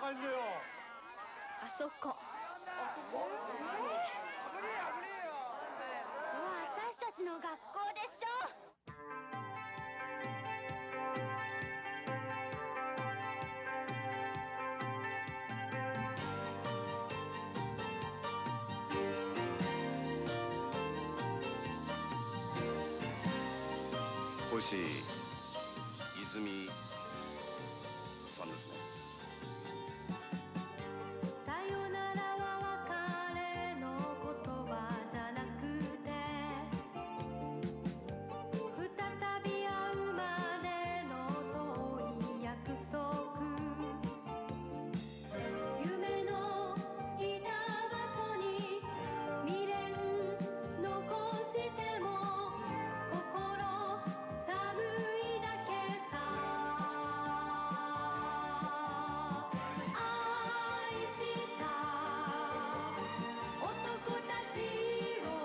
感じよ。 あそこ。 危ねえよ。 ここは私たちの学校でしょ。 星泉さんですね。 さよならは別れの言葉じゃなくて、再び会うまでの遠い約束。夢のいた場所に未練残しても心寒いだけさ。愛した男たちを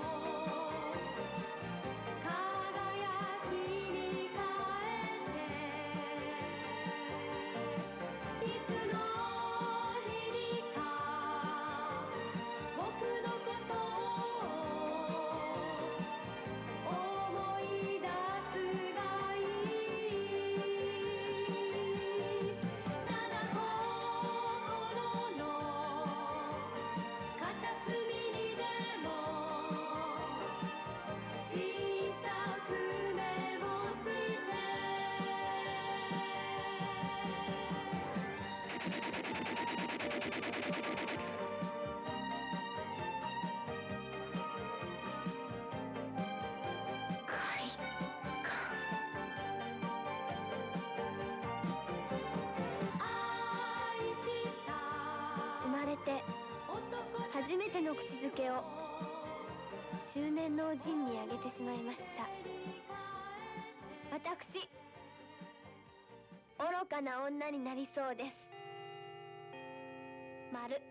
輝きに変えて、いつの日にか僕のことを思い出すがいい。ただ心の片隅にでも小さく目をして。生まれて初めての口づけを中年のおじんにあげてしまいました。私愚かな女になりそうです。丸。